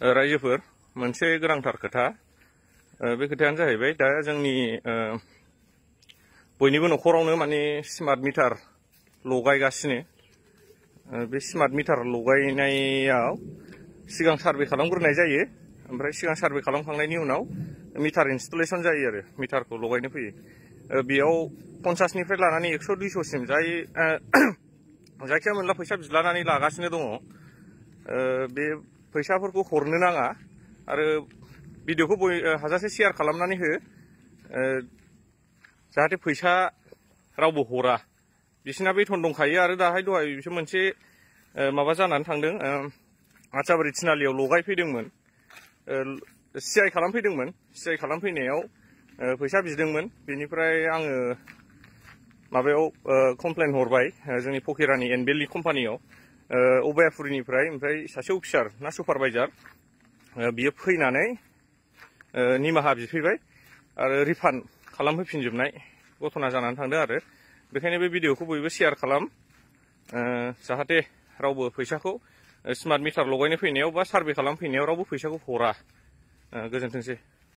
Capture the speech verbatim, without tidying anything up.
रायजोफोर मोनसे गोनांथार खोथा बे खोथायानो जाहैबाय दा जोंनि बयनिबो न'खरावनो माने स्मार्ट मिटार लगायगासिनो बे स्मार्ट मिटार लगायनायाव सिगां सार्भे खालामग्रोनाय जायो ओमफ्राय सिगां सार्भे खालामखांनायनि उनाव मिटार इनस्टलेशन जायो आरो मिटारखौ लगायनो फैयो बेयाव पन्सासनिफ्राय लानानै एक्स' दुइस'सिम जाय जायखिया मोनला फैसा बिलानानै लागासिनो दङ बे फैसाफोरखौ हरनो नाङा आरो भिडिअखौ बय हाजासे शेयार खालामनानै हो जाहाथे फैसा रावबो हरा बिसिना बेथन दंखायो आरो दाहाय दहाय बिसोर मोनसे माबा जानानै थांदों आचाबारि थिनालियाव लगायफैदोंमोन सि आइ खालामफैदोंमोन सि आइ खालामफैनायाव फैसा बिदोंमोन बेनिफ्राय आङो माबायाव कमप्लेन हरबाय जोंनि फकिरानि एनबेलि कम्पानियाव अबायापुरिनिफ्राय ओमफ्राय सासे अफिसार ना सुपारभाइजार बियो फैनानै निमाहा बिफैबाय आरो रिफान्ड खालामफैफिनजोबनाय घटना जानानै थांदों आरो बेखायनो बे भिडिअखौ बयबो शेयार खालाम जाहाथे रावबो फैसाखौ स्मार्ट मिटार लगायनो फैनायाव बा सार्भे खालामफैनायाव रावबो फैसाखौ हरा गोजोनथोंसै।